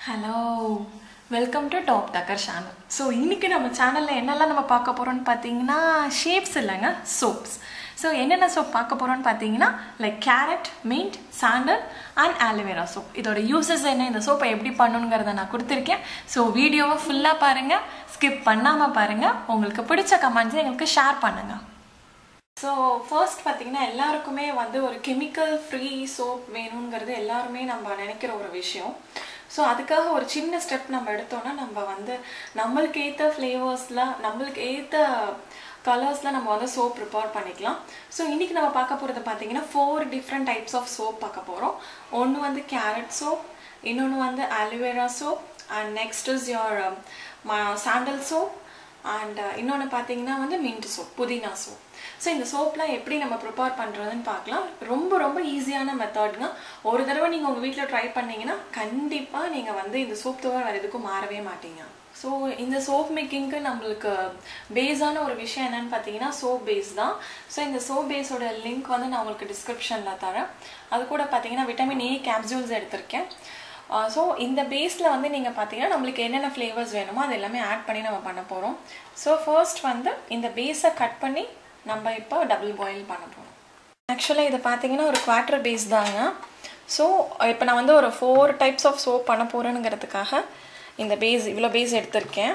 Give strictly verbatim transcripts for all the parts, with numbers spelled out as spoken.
Hello, welcome to Top Tucker channel. So, இன்னைக்கு நம்ம சேனல்ல என்னெல்லாம் நம்ம பார்க்க போறோம்னு பாத்தீங்கன்னா shapes இல்லங்க soaps. So, என்னென்ன soap பார்க்க போறோம்னு பாத்தீங்கன்னா like carrot, mint, sandal and aloe vera soap. இதோட uses என்ன, இந்த soap எப்படி பண்ணனும்ங்கறத நான் கொடுத்திருக்கேன். So, வீடியோவை ஃபுல்லா பாருங்க, skip பண்ணாம பாருங்க. உங்களுக்கு பிடிச்ச கமெண்ட்ஸ் எங்களுக்கு ஷேர் பண்ணுங்க. So, first பாத்தீங்கன்னா எல்லாருக்குமே வந்து ஒரு chemical free soap வேணும்ங்கிறது எல்லாரும் நம்ம நினைக்கிற ஒரு விஷயம். So அதுக்காக ஒரு சின்ன ஸ்டெப் நம்ம எடுத்தோம்னா நம்ம வந்து நம்மளுக்கு ஏத்த ஃப்ளேவர்ஸ்ல நம்மளுக்கு ஏத்த கலர்ஸ்ல நம்ம வந்து சோப் ப்ரிப்பேர் பண்ணிக்கலாம். ஸோ இன்னைக்கு நம்ம பார்க்க போறது பாத்தீங்கன்னா four different types of soap பார்க்க போறோம். ஒன்று வந்து கேரட் சோப், இன்னொன்று வந்து aloe vera soap, and next is your sandal soap, and இன்னொன்று பார்த்தீங்கன்னா வந்து மின்ட் சோப், புதினா சோப். ஸோ இந்த சோப்லாம் எப்படி நம்ம ப்ரிப்பேர் பண்ணுறதுன்னு பார்க்கலாம். ரொம்ப ரொம்ப ஈஸியான மெத்தட்ங்க. ஒரு தடவை நீங்கள் உங்கள் வீட்டில் ட்ரை பண்ணீங்கன்னா கண்டிப்பாக நீங்கள் வந்து இந்த சோப் தவிர வேறு எதுக்கும் மாறவே மாட்டீங்க. ஸோ இந்த சோப் மேக்கிங்க்கு நம்மளுக்கு பேஸான ஒரு விஷயம் என்னன்னு பார்த்தீங்கன்னா சோப் பேஸ் தான். ஸோ இந்த சோப் பேஸோட லிங்க் வந்து நான் உங்களுக்கு டிஸ்கிரிப்ஷனில் தரேன். அது கூட பார்த்தீங்கன்னா விட்டமின் ஏ கேப்சூல்ஸ் எடுத்திருக்கேன். ஸோ இந்த பேஸில் வந்து நீங்கள் பார்த்தீங்கன்னா நம்மளுக்கு என்னென்ன ஃப்ளேவர்ஸ் வேணுமோ அது எல்லாமே ஆட் பண்ணி நம்ம பண்ண போகிறோம். ஸோ ஃபர்ஸ்ட் வந்து இந்த பேஸை கட் பண்ணி நம்ம இப்போ டபுள் பாயில் பண்ண போகிறோம். ஆக்சுவலாக இது பார்த்தீங்கன்னா ஒரு குவார்ட்டர் பேஸ் தாங்க. ஸோ இப்போ நான் வந்து ஒரு ஃபோர் டைப்ஸ் ஆஃப் சோப் பண்ண போகிறேனுங்கிறதுக்காக இந்த பேஸ் இவ்வளோ பேஸ் எடுத்திருக்கேன்.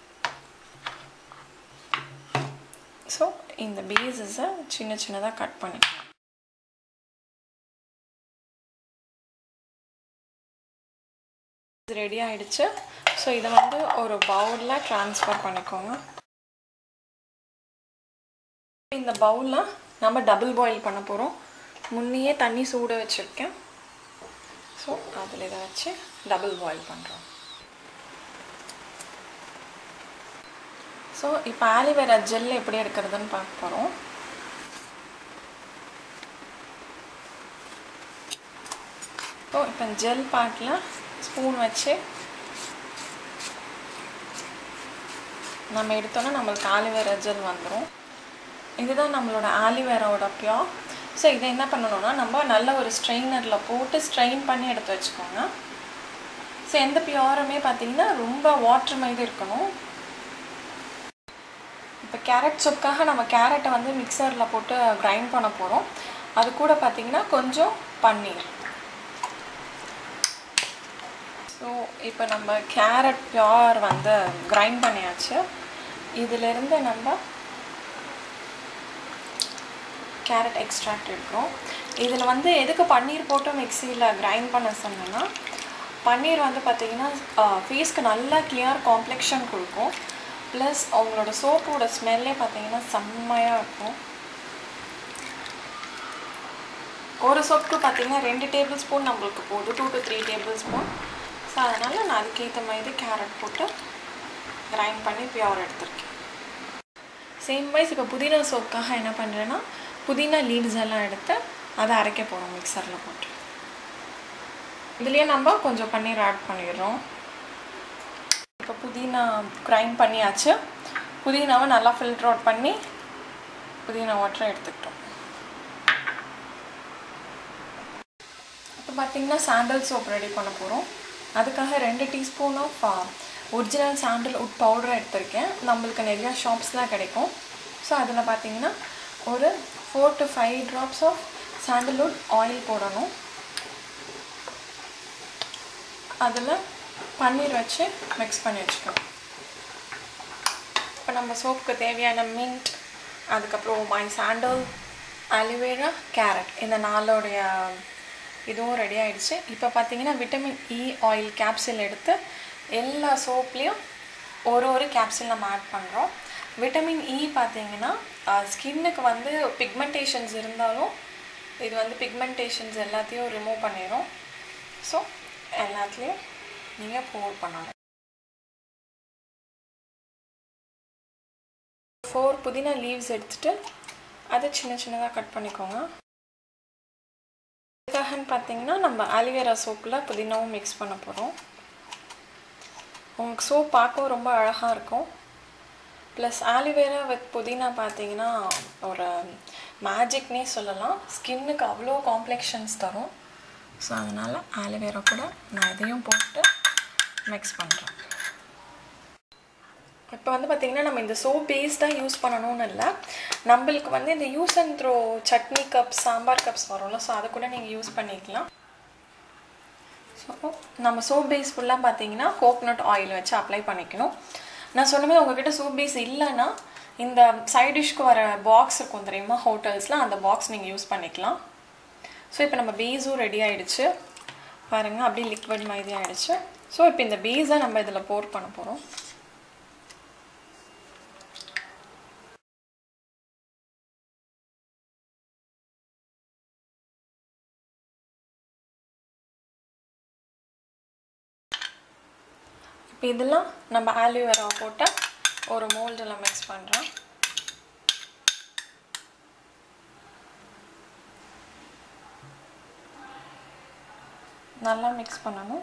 ஸோ இந்த பேஸஸை சின்ன சின்னதாக கட் பண்ணிக்கலாம். ரெடி ஆயிடுச்சு. ஸோ இதை வந்து ஒரு பவுலில் ட்ரான்ஸ்ஃபர் பண்ணிக்கோங்க. இந்த பவுலில் நம்ம டபுள் பாயில் பண்ண போகிறோம். முன்னையே தண்ணி சூட வச்சுருக்கேன். ஸோ அதில் இதை வச்சு டபுள் பாயில் பண்ணுறோம். ஸோ இப்போ ஆலிவேரா ஜெல் எப்படி எடுக்கிறதுன்னு பார்க்க போகிறோம். ஸோ இப்போ ஜெல் பாட்டில் ஸ்பூன் வச்சு நம்ம எடுத்தோன்னா நம்மளுக்கு ஆலிவேரா ஜெல் வந்துடும். இதுதான் நம்மளோட ஆலிவேராவோட பியோர். ஸோ இதை என்ன பண்ணணும்னா நம்ம நல்ல ஒரு ஸ்ட்ரெயினரில் போட்டு ஸ்ட்ரெயின் பண்ணி எடுத்து வச்சுக்கோங்க. ஸோ எந்த பியோருமே பார்த்தீங்கன்னா ரொம்ப வாட்டர் மாதிரி இருக்கணும். இப்போ கேரட் சோப்புக்காக நம்ம கேரட்டை வந்து மிக்சரில் போட்டு கிரைண்ட் பண்ண போகிறோம். அது கூட பார்த்தீங்கன்னா கொஞ்சம் பன்னீர். ஸோ இப்போ நம்ம கேரட் பியோர் வந்து கிரைண்ட் பண்ணியாச்சு. இதிலிருந்து நம்ம கேரட் எக்ஸ்ட்ராக்ட் எடுக்கிறோம். இதில் வந்து எதுக்கு பன்னீர் போட்டு மிக்சியில் கிரைண்ட் பண்ண சொன்னேன்னா பன்னீர் வந்து பார்த்திங்கன்னா ஃபேஸ்க்கு நல்லா கிளியர் காம்ப்ளெக்ஷன் கொடுக்கும். ப்ளஸ் அவங்களோட சோப்போட ஸ்மெல்லே பார்த்திங்கன்னா செம்மையாக இருக்கும். ஒரு சோப்புக்கு பார்த்திங்கன்னா ரெண்டு டேபிள் ஸ்பூன் நம்மளுக்கு போதும், two to three tablespoon. So அதனால் நான் அதுக்கேற்ற மாதிரி கேரட் போட்டு கிரைண்ட் பண்ணி பியோர் எடுத்துருக்கேன். சேம் வைஸ் இப்போ புதினா சோப்புக்காக என்ன பண்ணுறேன்னா புதினா லீவ்ஸ் எல்லாம் எடுத்து அதை அரைக்க போகிறோம் மிக்சரில் போட்டு. இதுலேயே நம்ம கொஞ்சம் பன்னீர் ஆட் பண்ணிடுறோம். இப்போ புதினா கிரைண்ட் பண்ணியாச்சு. புதினாவை நல்லா ஃபில்டர் அவுட் பண்ணி புதினா வாட்டரை எடுத்துக்கிட்டோம். இப்போ பார்த்திங்கன்னா சாண்டல் சோப் ரெடி பண்ண போகிறோம். அதுக்காக ரெண்டு teaspoon of original sandalwood பவுடரை எடுத்திருக்கேன். நம்மளுக்கு நிறையா ஷாப்ஸ்லாம் கிடைக்கும். ஸோ அதில் பார்த்திங்கன்னா ஒரு four to five drops of sandalwood oil போடணும். அதில் பன்னீர் வச்சு மிக்ஸ் பண்ணி வச்சுக்கணும். இப்போ நம்ம சோப்புக்கு தேவையான மின்ட், அதுக்கப்புறம் மை சாண்டல், ஆலிவேரா, கேரட் இந்த நாளோடைய இதுவும் ரெடி ஆகிடுச்சு. இப்போ பார்த்தீங்கன்னா விட்டமின் இ ஆயில் கேப்சூல் எடுத்து எல்லா சோப்லேயும் ஒரு ஒரு கேப்சூல் நம்ம ஆட் பண்ணுறோம். விட்டமின் இ பார்த்தீங்கன்னா ஸ்கின்னுக்கு வந்து பிக்மெண்டேஷன்ஸ் இருந்தாலும் இது வந்து பிக்மெண்டேஷன்ஸ் எல்லாத்தையும் ரிமூவ் பண்ணிடும். ஸோ எல்லாத்துலேயும் நீங்கள் போர் பண்ணணும். ஃபோர் புதினா லீவ்ஸ் எடுத்துகிட்டு அதை சின்ன சின்னதாக கட் பண்ணிக்கோங்க. இதுக்காகன்னு பார்த்தீங்கன்னா நம்ம ஆலிவேரா சோப்பில் புதினாவும் மிக்ஸ் பண்ண போகிறோம். உங்களுக்கு சோப் பார்க்கவும் ரொம்ப அழகாக இருக்கும். ப்ளஸ் ஆலிவேரா வித் புதினா பார்த்தீங்கன்னா ஒரு மேஜிக்னே சொல்லலாம். ஸ்கின்னுக்கு அவ்வளோ காம்ப்ளெக்ஷன்ஸ் தரும். ஸோ அதனால் ஆலிவேரா கூட நான் இதையும் போட்டு மிக்ஸ் பண்ணுறோம். இப்போ வந்து பார்த்திங்கன்னா நம்ம இந்த சோப் பேஸ் தான் யூஸ் பண்ணணும்னு இல்லை, நம்மளுக்கு வந்து இந்த use and throw chutney cups sambar cups வரும்ல, ஸோ அதை கூட நீங்கள் யூஸ் பண்ணிக்கலாம். ஸோ நம்ம சோப் பேஸ் ஃபுல்லாக பார்த்தீங்கன்னா கோகோனட் ஆயில் வச்சு அப்ளை பண்ணிக்கணும். நான் சொன்ன மாதிரி உங்ககிட்ட சோப் பேஸ் இல்லைன்னா இந்த சைட் டிஷ்க்கு வர பாக்ஸ் இருக்கும் தெரியுமா ஹோட்டல்ஸில், அந்த பாக்ஸ் நீங்கள் யூஸ் பண்ணிக்கலாம். ஸோ இப்போ நம்ம பேஸும் ரெடி ஆகிடுச்சு பாருங்கள், அப்படியே லிக்விட் மாதிரி ஆகிடுச்சு. ஸோ இப்போ இந்த பேஸை நம்ம இதில் போர் பண்ண போகிறோம். இப்போ இதெல்லாம் நம்ம ஆலிவேரா போட்டு ஒரு மோல்டில் மிக்ஸ் பண்ணுறோம். நல்லா மிக்ஸ் பண்ணணும்.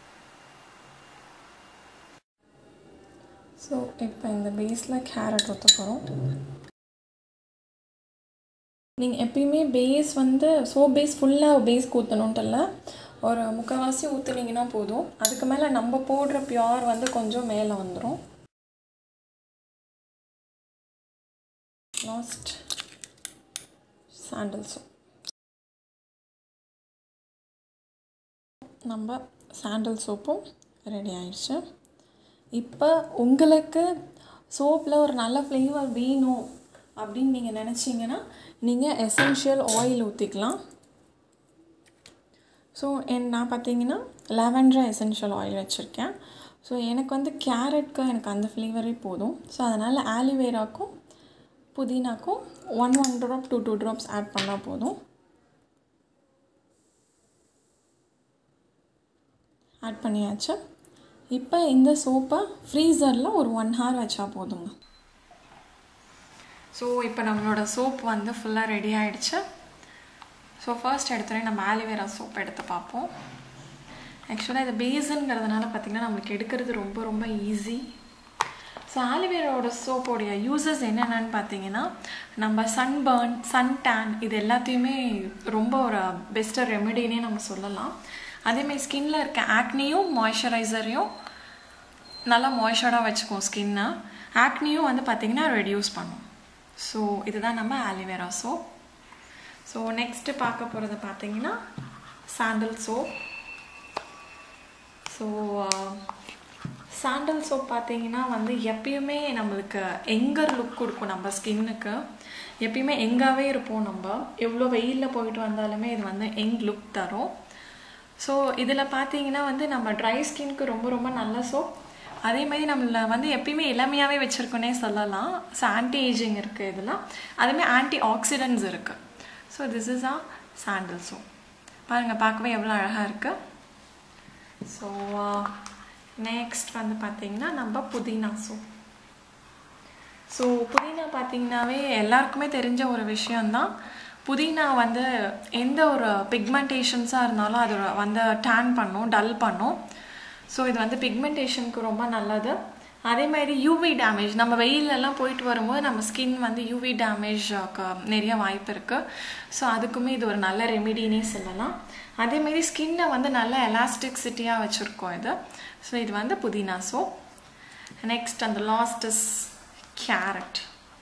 ஸோ இப்போ இந்த பேஸில் கேரட் ஊற்ற போகிறோம். நீங்கள் எப்பயுமே பேஸ் வந்து சோப் பேஸ் ஃபுல்லாக பேஸ்க்கு ஊற்றணுன்ட்டு இல்லை, ஒரு முக்கால்வாசி ஊற்றுனீங்கன்னா போதும். அதுக்கு மேலே நம்ம போடுற பியூர் வந்து கொஞ்சம் மேலே வந்துடும். Last sandal soap. நம்ம சாண்டல் சோப்பும் ரெடி ஆயிடுச்சு. இப்போ உங்களுக்கு சோப்பில் ஒரு நல்ல ஃப்ளேவர் வேணும் அப்படின்னு நீங்கள் நினச்சிங்கன்னா நீங்கள் எசென்ஷியல் ஆயில் ஊற்றிக்கலாம். ஸோ என் நான் பார்த்தீங்கன்னா லாவெண்டர் எசென்ஷியல் ஆயில் வச்சுருக்கேன். ஸோ எனக்கு வந்து கேரட்க்கு எனக்கு அந்த ஃப்ளேவரே போதும். ஸோ அதனால் ஆலிவேராக்கும் புதினாக்கும் one one drop two two drops add பண்ணால் போதும். ஆட் பண்ணியாச்சு. இப்போ இந்த சோப்பை ஃப்ரீசரில் ஒரு ஒன் ஹவர் வச்சா போதுங்க. ஸோ இப்போ நம்மளோட சோப் வந்து ஃபுல்லாக ரெடி ஆகிடுச்சு. ஸோ ஃபர்ஸ்ட் எடுத்துகிட்டே நம்ம ஆலிவேரா சோப் எடுத்து பார்ப்போம். ஆக்சுவலாக இது பேஸுங்கிறதுனால பார்த்திங்கன்னா நம்மளுக்கு எடுக்கிறது ரொம்ப ரொம்ப ஈஸி. ஸோ ஆலிவேராவோட சோப்போடைய யூசஸ் என்னென்னு பார்த்தீங்கன்னா நம்ம சன் பர்ன், சன் டேன் இது எல்லாத்தையுமே ரொம்ப ஒரு பெஸ்ட்டு ரெமெடினே நம்ம சொல்லலாம். அதேமாதிரி ஸ்கின்னில் இருக்க ஆக்னியும் மாய்ஸ்சரைசரையும் நல்லா மாய்ஸ்சராக வச்சுக்கும் ஸ்கின்னை. ஆக்னியும் வந்து பார்த்திங்கன்னா ரெடியூஸ் பண்ணும். ஸோ இதுதான் நம்ம ஆலிவேரா சோப். ஸோ நெக்ஸ்ட்டு பார்க்க போகிறது பார்த்திங்கன்னா sandal soap. So sandal soap பார்த்திங்கன்னா வந்து எப்பயுமே நம்மளுக்கு எங்கர் லுக் கொடுக்கும் நம்ம ஸ்கின்னுக்கு. எப்பயுமே எங்காகவே இருப்போம் நம்ம, எவ்வளோ வெயிலில் போயிட்டு வந்தாலுமே இது வந்து எங் லுக் தரும். ஸோ இதில் பார்த்தீங்கன்னா வந்து நம்ம ட்ரை ஸ்கின்க்கு ரொம்ப ரொம்ப நல்ல சோப். அதேமாதிரி நம்மளை வந்து எப்பயுமே இளமையாகவே வச்சுருக்கோன்னே சொல்லலாம். ஸோ ஆன்டி ஏஜிங் இருக்குது இதில், அதேமாதிரி ஆன்டி ஆக்சிடென்ட்ஸ் இருக்குது. So this is a sandal soap. பாருங்கள், பார்க்கவே எவ்வளோ அழகாக இருக்குது. ஸோ நெக்ஸ்ட் வந்து பார்த்திங்கன்னா நம்ம புதினா சோப். ஸோ புதினா பார்த்திங்கனாவே எல்லாருக்குமே தெரிஞ்ச ஒரு விஷயந்தான். புதினா வந்து எந்த ஒரு பிக்மெண்டேஷன்ஸாக இருந்தாலும் அது வந்து டேன் பண்ணும், டல் பண்ணும். ஸோ இது வந்து பிக்மெண்டேஷனுக்கு ரொம்ப நல்லது. அதே மாதிரி யூவி டேமேஜ், நம்ம வெயிலெல்லாம் போயிட்டு வரும்போது நம்ம ஸ்கின் வந்து யூவி டேமேஜ்க்கு நிறைய வாய்ப்பு இருக்குது. ஸோ அதுக்குமே இது ஒரு நல்ல ரெமிடினே சொல்லலாம். அதேமாரி ஸ்கின்னை வந்து நல்ல எலாஸ்டிக்சிட்டியாக வச்சுருக்கோம் இது. ஸோ இது வந்து புதினா சோப். நெக்ஸ்ட் அந்த லாஸ்ட் இஸ் கேரட்.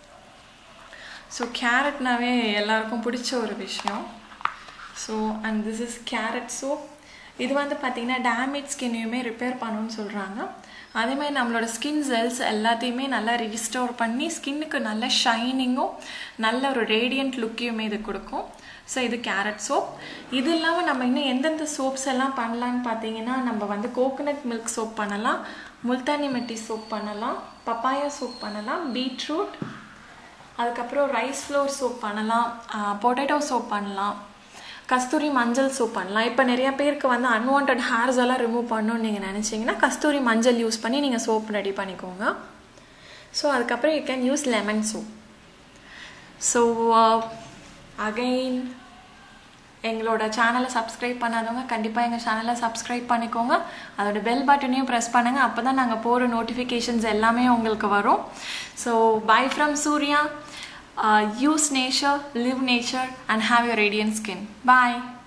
ஸோ கேரட்னாவே எல்லாருக்கும் பிடிச்ச ஒரு விஷயம். So and this is carrot soap. இது வந்து பார்த்திங்கன்னா டேமேஜ் ஸ்கின்னையுமே ரிப்பேர் பண்ணணும்னு சொல்கிறாங்க. அதேமாதிரி நம்மளோட ஸ்கின் செல்ஸ் எல்லாத்தையுமே நல்லா ரீஸ்டோர் பண்ணி ஸ்கின்னுக்கு நல்ல ஷைனிங்கும் நல்ல ஒரு ரேடியன்ட் லுக்கையுமே இது கொடுக்கும். ஸோ இது கேரட் சோப். இது இல்லாமல் நம்ம இன்னும் எந்தெந்த சோப்ஸ் எல்லாம் பண்ணலான்னு பார்த்தீங்கன்னா நம்ம வந்து கோகோனட் மில்க் சோப் பண்ணலாம், முல்தானி மெட்டி சோப் பண்ணலாம், பப்பாயா சோப் பண்ணலாம், பீட்ரூட், அதுக்கப்புறம் ரைஸ் ஃப்ளோர் சோப் பண்ணலாம், பொட்டேட்டோ சோப் பண்ணலாம், கஸ்தூரி மஞ்சள் சோப் பண்ணலாம். இப்போ நிறைய பேருக்கு வந்து அன்வான்ட் ஹேர்ஸ் எல்லாம் ரிமூவ் பண்ணணும்னு நீங்கள் நினச்சிங்கன்னா கஸ்தூரி மஞ்சள் யூஸ் பண்ணி நீங்கள் சோப் ரெடி பண்ணிக்கோங்க. ஸோ அதுக்கப்புறம் you can use lemon soap. So again எங்களோட சேனலை சப்ஸ்கிரைப் பண்ணாதவங்க கண்டிப்பாக எங்கள் சேனலை சப்ஸ்கிரைப் பண்ணிக்கோங்க. அதோட பெல் பட்டனையும் ப்ரெஸ் பண்ணுங்கள். அப்போ தான் நாங்கள் போகிற நோட்டிஃபிகேஷன்ஸ் எல்லாமே உங்களுக்கு வரும். So bye from Surya. Uh, use nature, live nature and have your radiant skin. Bye.